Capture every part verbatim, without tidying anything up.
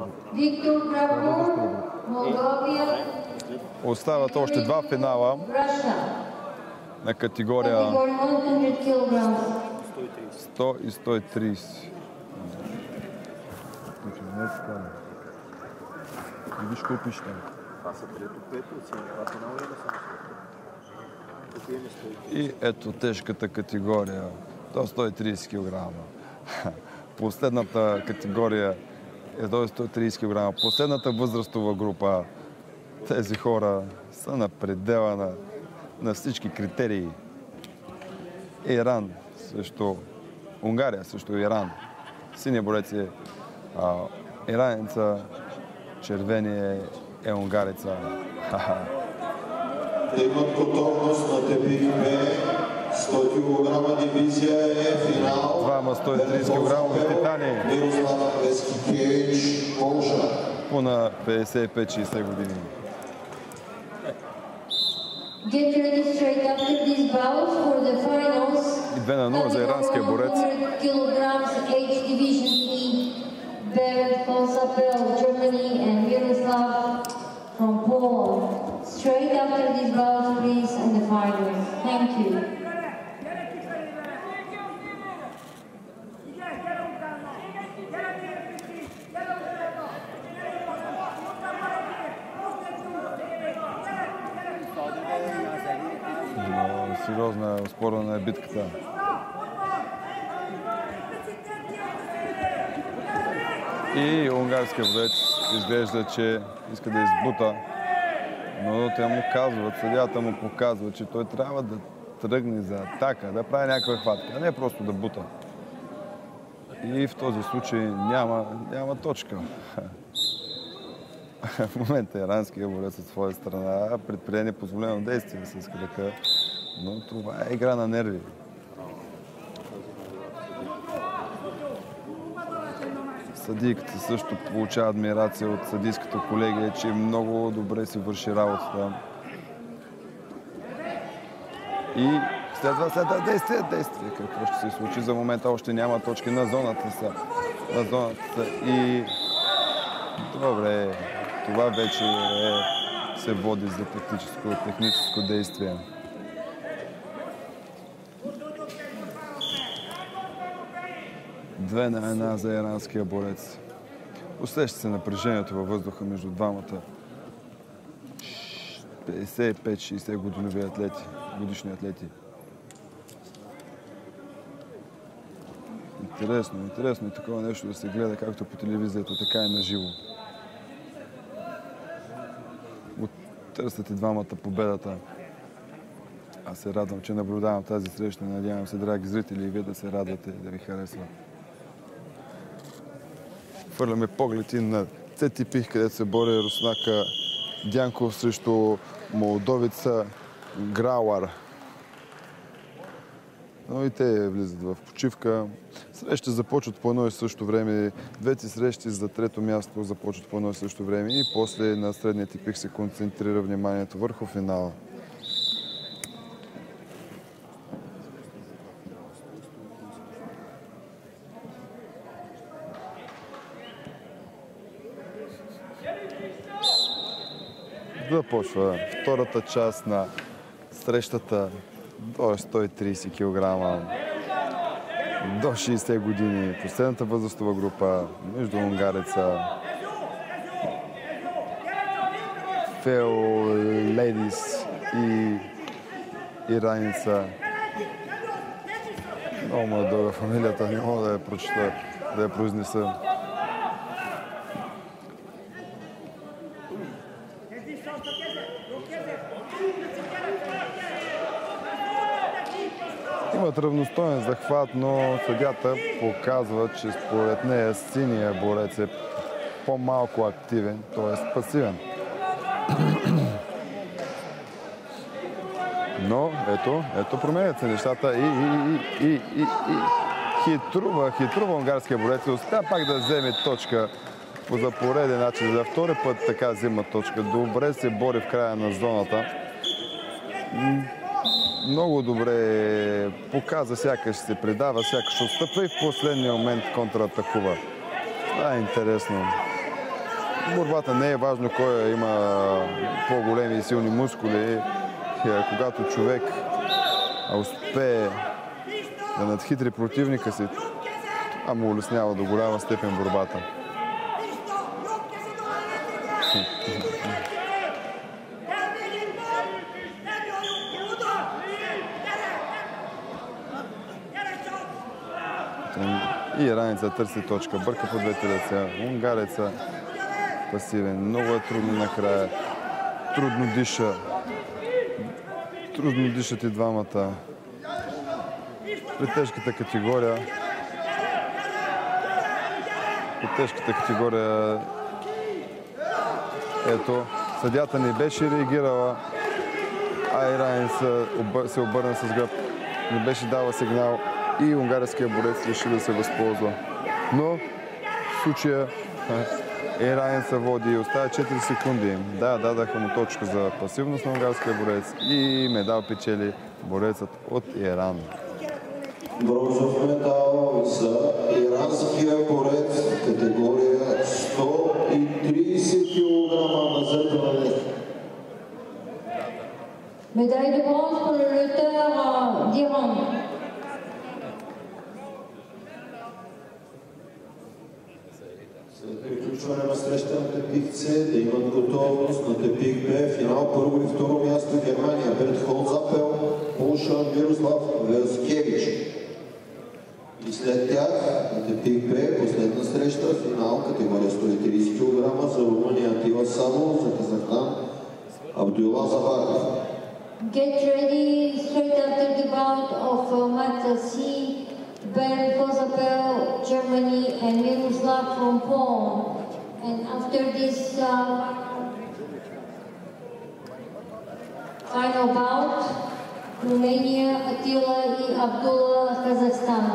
Виктор Грабов, Молдовия. Остават още два финала на категория сто и сто и трийсет. Виж колко пише там. И ето тежката категория до сто и трийсет килограма. Последната категория е до сто и трийсет килограма. Последната възрастова група. Тези хора са на предела на, на всички критерии. Иран срещу Унгария, срещу Иран. Синия борец е а, иранеца, червения е унгареца. Имат готовност на тепих Б, сто килограма дивизия е финал. Двама сто и трийсет килограма възпитание. Мирослав Лескикевич, Полша. По на петдесет и пет шейсет години. Get ready straight after these bouts for the finals. И две на нула за иранския борец. Kilograms H division E. Bernd Konsapel, Germany, and Miroslav from Poland. Straight after these bouts, please, and the finals. Thank you. Сериозна, оспорвана е битката. И унгарския борец изглежда, че иска да избута, но те му казват, съдията му показва, че той трябва да тръгне за атака, да прави някаква хватка, а не просто да бута. И в този случай няма, няма точка. В момента иранския борец от своя страна предприе непозволено действие с крака, но това е игра на нерви. Съдийката също получава адмирация от съдийската колегия, че много добре си върши работата. И следва следва действие, действие. Какво ще се случи? За момента още няма точки на зоната са. На зоната са. И добре, това вече е, се води за тактическо и техническо действие. Две на една за иранския борец. Усеща се напрежението във въздуха между двамата петдесет и пет шейсет годинови атлети, годишни атлети. Интересно, интересно е такова нещо да се гледа както по телевизията, така и на живо. Търсят и двамата победата. Аз се радвам, че наблюдавам тази среща. Надявам се, драги зрители, и вие да се радвате и да ви харесва. Хвърляме погледи на Цетипих, където се бори руснака Дянков срещу молдовица Грауар. Но и те влизат в почивка. Срещи започват по едно и също време. Двете срещи за трето място започват по едно и също време. И после на средния типих се концентрира вниманието върху финала. Започва втората част на срещата до сто и трийсет килограма, до шейсет години. Последната възрастова група между унгареца Фео Лейдис и ираница. Много му е дълга фамилията, не мога да я прочета, да я произнеса. Имат равностоен захват, но съдята показва, че според нея синия борец е по-малко активен, т.е. пасивен. Но ето, ето променят се нещата и, и, и, и, и, и хитрува, хитрува унгарския борец и успя пак да вземе точка за пореден начин. За втори път така взима точка. Добре се бори в края на зоната. Много добре показва, сякаш се предава, сякаш отстъпва и в последния момент контратакува. Това е интересно. борбата не е важно кой има по-големи и силни мускули. Когато човек успее да надхитри противника си, а му улеснява до голяма степен борбата. И иранеца търси точка, бърка по двете лица. Унгареца пасивен, много е трудно накрая. Трудно диша. Трудно дишат и двамата. При тежката категория При тежката категория ето, съдята не беше реагирала, а иранеца се обърна с гръб. Не беше дала сигнал и унгарския борец реши да се възползва. Но в случая иранеца води и оставя четири секунди. Да, дадаха му точка за пасивност на унгарския борец и медал печели борецът от Иран. Бронзов медал за иранския борец в категория сто и тридесет килограма мазето на лев. Médaille de bronze pour le lutteur d'Iran. След приключване на среща на тепихце да имат готовност на тепих Б, финал първо и второ място Германия, Берт Холзапел, Полша, Мирослав Велскевич. И след тях на тепих Б, последна среща, финал категория сто и тридесет килограма за Румъния Атила Самов, за Казахстан Абдулла Забаров. Get ready straight after the bout of uh, Matt C, Bernd Kozapel, Germany, and Miroslav from Poland. And after this uh, final bout, Romania, Attila и Abdullah, Kazakhstan.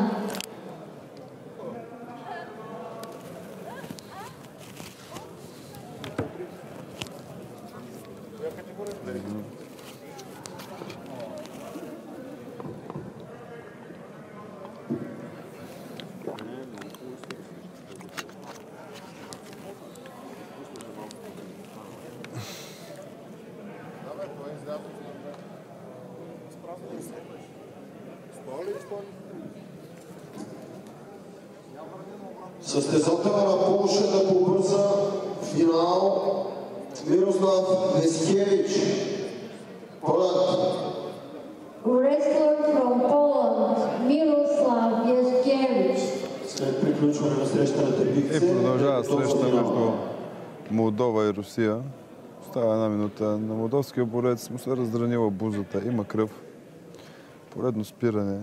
Състезателя на Полша да побърза финал Мирослав Велскевич. Поланд. Wrestler from Poland, Miroslav Велскевич. След приключване на среща на тепихце. И продължава среща между Молдова и Русия. Става една минута. На молдовския борец му се разранила бузата. Има кръв. Поредно спиране.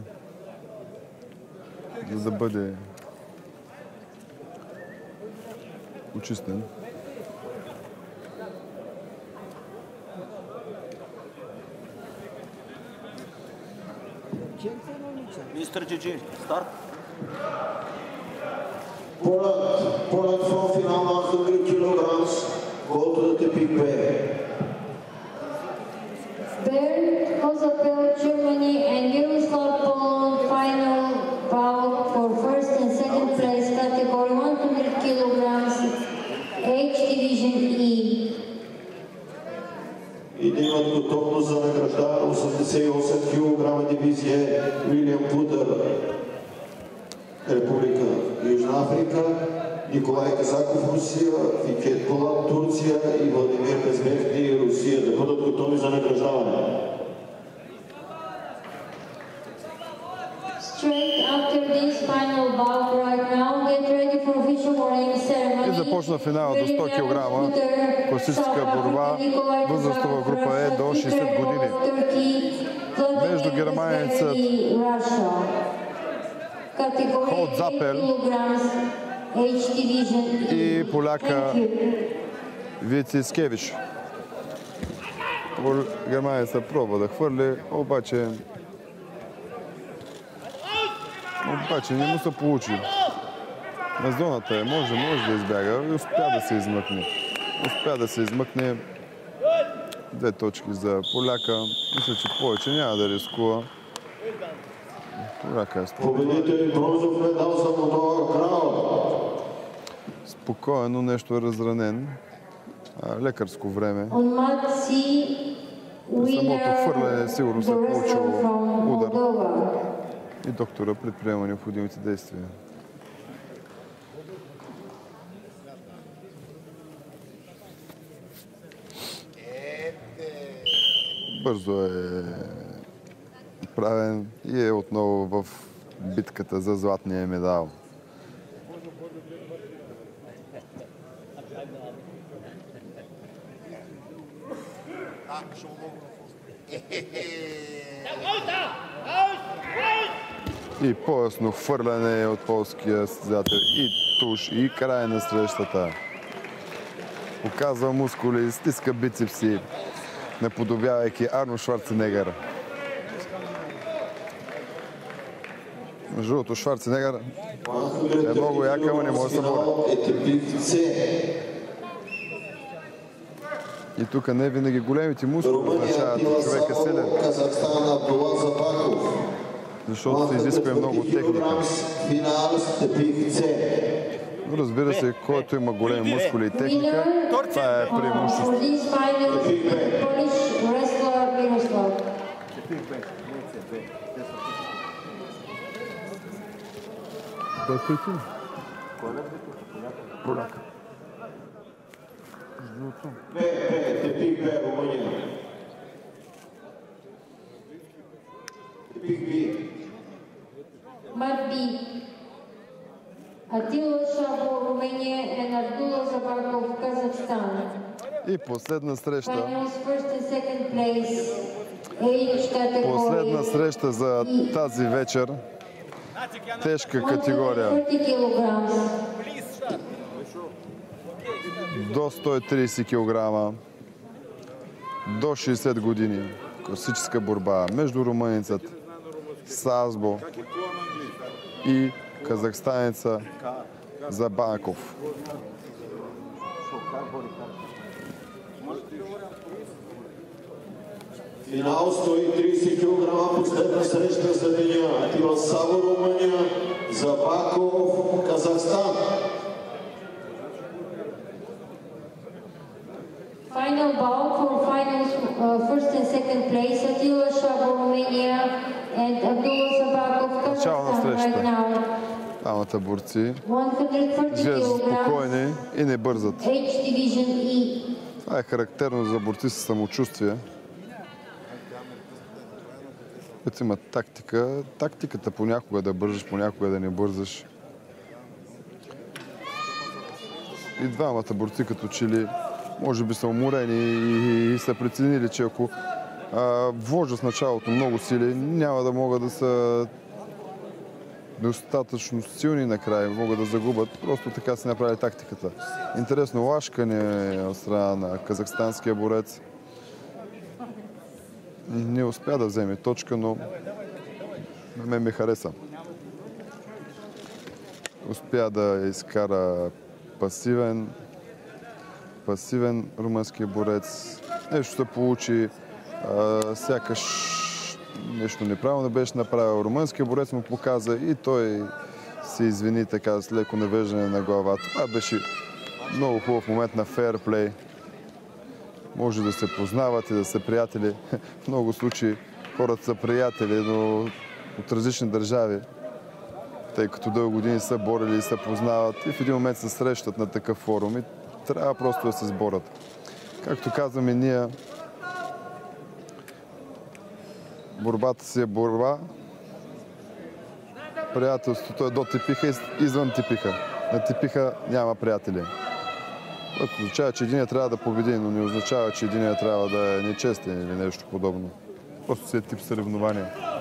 За да бъде очистен. Мистер Джиджи, старт. Poland, Poland from final one hundred kilograms. Go to the tepih B. Bernd Kozapel, Germany, and Miroslav Poland final bout for first and second place category one hundred kilograms H division E. И да имат готовност за награждаване осемдесет и осем килограма дивизия Уилям Путър, Република Южна Африка, Николай Казаков, Русия, Фикет Полан, Турция и Владимир Безмехни, Русия, да бъдат готови за награждаване. Straight after this final bout right now, get ready for official warning ceremony. И започна финала до сто килограма. Класическа борба. Възрастова група е до шейсет години. Между германецът Холзапел и поляка Велскевич. Германецът пробва да хвърли, обаче Обаче не му се получи. На зоната е, може, може да избяга и успя да се измъкне. Успя да се измъкне. Две точки за поляка. Мисля, че повече няма да рискува. Поляка е сто. Победител и бронзов медал за Молдова Крал. Спокойно, нещо е разранен. А, лекарско време. On mat C, Самото хвърляне winner, сигурно се е the получило wrestler from удар. Moldova. И доктора предприема необходимите действия. Бързо е правен и е отново в битката за златния медал. И по-ясно хвърляне от полския състезател и туш, и край на срещата. Показва мускули, стиска бицепси, наподобявайки Арнолд Шварценегър. Между другото, Шварценегър е много яка, но не може да се бори. И тук не винаги големите мускули означават, че човек е силен. Защото се изисква много техника. Но разбира се, който има големи мускули и техника, това е преимущество. Поляка. Бе, бе, Тепик Бе, Румъния. Тепик Би. Mat B, Attila Shabo, Romania, and Abdullah Zabakov, Kazakhstan. И последна среща. Finals first and second place, age category. Последна среща за тази вечер. Тежка категория. one hundred thirty kilograms. До сто и тридесет килограма. До шейсет години. Класическа борба между румънецът Сазбо и казахстанеца Забаков. Финал сто и тридесет килограма, последна среща за деня. Атила Саво, Румъния, Забаков, Казахстан. Final bout for finals uh, first and second place, Attila Shabo, Romania, and Abdullah Zabakov, Kazakhstan right now. Двамата борци one hundred thirty изглеждат kilograms, спокойни и не бързат. H division E. Това е характерно за борци с самочувствие. Като има тактика, тактиката понякога да бързаш, понякога да не бързаш. И двамата борци като че ли може би са уморени и са преценили, че ако а, вложат в началото много сили, няма да могат да са достатъчно силни накрая, могат да загубят. Просто така се направи тактиката. Интересно лашкане от страна на казахстанския борец. Не успя да вземе точка, но на мен ми хареса. Успя да изкара пасивен пасивен румънски борец. Нещо се получи, а, сякаш нещо неправилно беше направил. Румънският борец му показа и той се извини така с леко навеждане на глава. Това беше много хубав момент на фейрплей. Може да се познават и да са приятели. В много случаи хората са приятели, но от различни държави, тъй като дълго години са борили и се познават и в един момент се срещат на такъв форум и трябва просто да се сборят. Както казваме ние, борбата си е борба, приятелството е до типиха и извън типиха. На типиха няма приятели. Това означава, че единия трябва да победи, но не означава, че единия трябва да е нечестен или нещо подобно. Просто си е тип съревнование.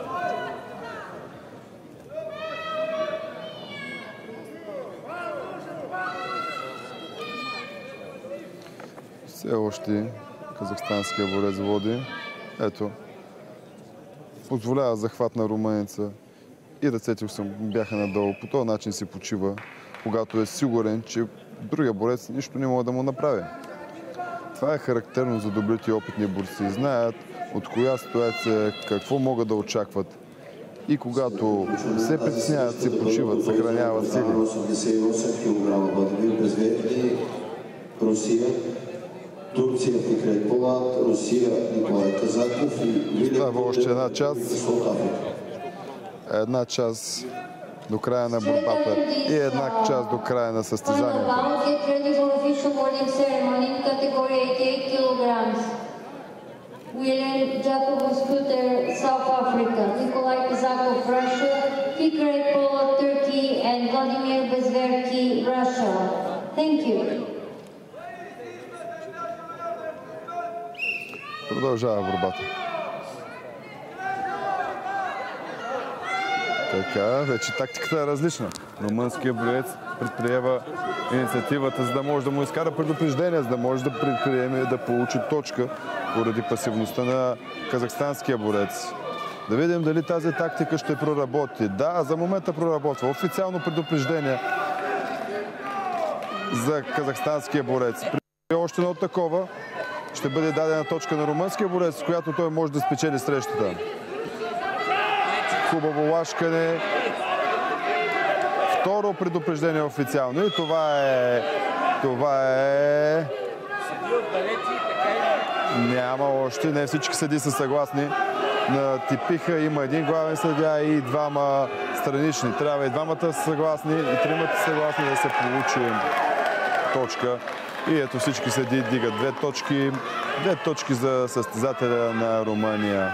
Все още казахстанския борец води. Ето, позволява захват на румънеца и ръцете му бяха надолу. По този начин се почива, когато е сигурен, че другия борец нищо не може да му направи. Това е характерно за добрите и опитни борци. Знаят от коя ситуация какво могат да очакват и когато се притесняват, се почиват, съхраняват сили. осемдесет и осем килограма Владимир Безверни, Русия, Турция Фикрет Полат, Русия Николай Казаков и Вилен Става още една част. от Африка. Една част до края на борбата и една част до края на състезанието. William Jacob Scooter, South Africa, Nikolai Kazakov, Russia, Fikret Polot, Turkey, and Vladimir Bezverki, Russia. Thank you. Продължава борбата. Така, вече тактиката е различна. Румънският боец предприема инициативата, за да може да му изкара предупреждение, за да може да предприеме да получи точка поради пасивността на казахстанския борец. Да видим дали тази тактика ще проработи. Да, за момента проработва. Официално предупреждение за казахстанския борец. При още едно такова ще бъде дадена точка на румънския борец, с която той може да спечели срещата. Хубаво лашкане. Второ предупреждение официално. И това е... Това е... Няма още. Не всички съдии са съгласни. На типиха има един главен съдия и двама странични. Трябва и двамата са съгласни, и тримата са съгласни да се получи точка. И ето всички съдии дигат две точки. Две точки за състезателя на Румъния.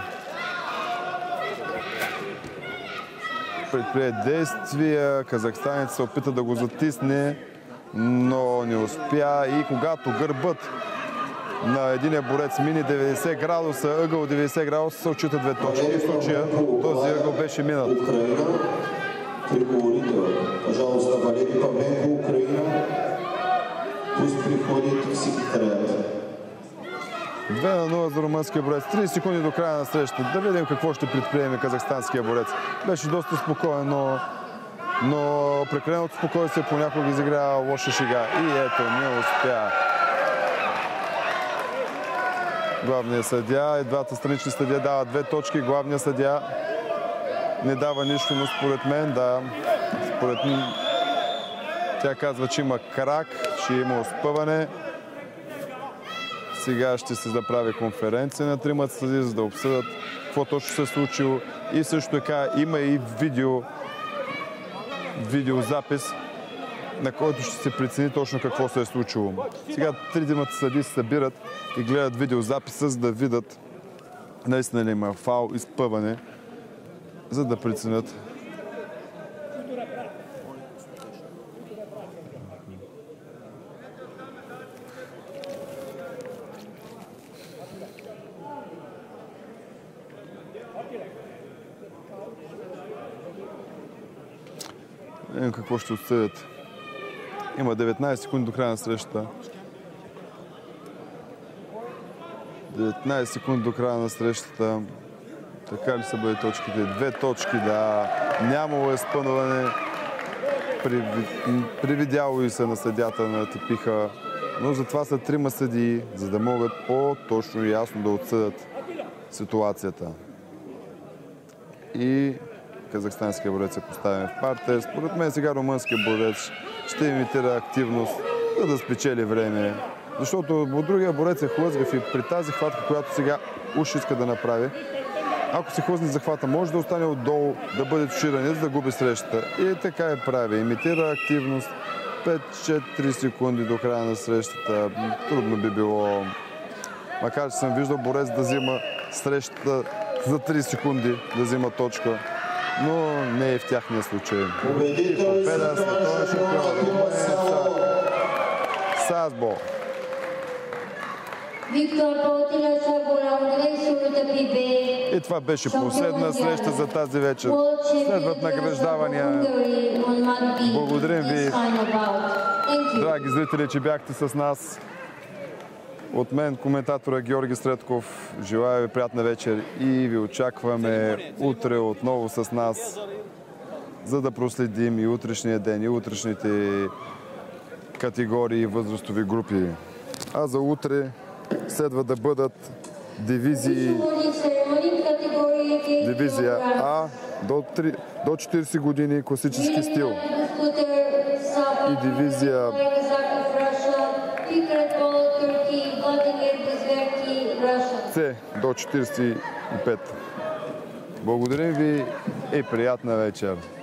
Предприе действия. Казахстанец се опита да го затисне, но не успя. И когато гърбът на единия борец мини деветдесет градуса, ъгъл деветдесет градуса, се отчита две точки. В случая този ъгъл беше минат. Украина, приговорител. Пожалуйста, Валерий Павленко, Украина. Пусть приходит секретарят. две на нула за румънския борец. тридесет секунди до края на срещата. Да видим какво ще предприеме казахстанския борец. Беше доста спокоен, но, но прекаленото спокойствие понякога изигра лоша шега. И ето, не успя. Главният съдия и двата странични съдия дават две точки. Главният съдия не дава нищо, но според мен, да, според мен, тя казва, че има крак, че има оспъване. Сега ще се направи конференция на тримата съдии, за да обсъдят какво точно се е случило. И също така има и видео, видеозапис, на който ще се прецени точно какво се е случило. Сега тримата съдии се събират и гледат видеозаписа, за да видят наистина ли има фаул, изпъване, за да преценят. Видим какво ще отсъдят. Има деветнайсет секунди до края на срещата. деветнайсет секунди до края на срещата. Така ли са бъде точките? Две точки, да. Нямало е спънване. Привидяло и се на съдята на типиха. Но затова са трима съдии, за да могат по-точно и ясно да отсъдят ситуацията. И казахстанския борец е поставен в партер. Според мен сега румънския борец ще имитира активност, за да спечели време. Защото от другия борец е хлъзгав и при тази хватка, която сега уж иска да направи, ако се хлъзне захвата, може да остане отдолу, да бъде туширан, за да губи срещата. И така е прави. Имитира активност. пет-четири секунди до края на срещата. Трудно би било. Макар че съм виждал борец да взима срещата за три секунди, да взима точка. Но не е в тяхния случай. Победа, световен шампион. Сазбо. И това беше последна среща за тази вечер. Следват награждавания. Благодарим ви, драги зрители, че бяхте с нас. От мен, коментатора Георги Средков, желая ви приятна вечер и ви очакваме утре отново с нас, за да проследим и утрешния ден, и утрешните категории и възрастови групи. А за утре следва да бъдат дивизии Дивизия А до, три, до четиридесет години класически стил. И дивизия С до четиридесет и пет. Благодарим ви и приятна вечер!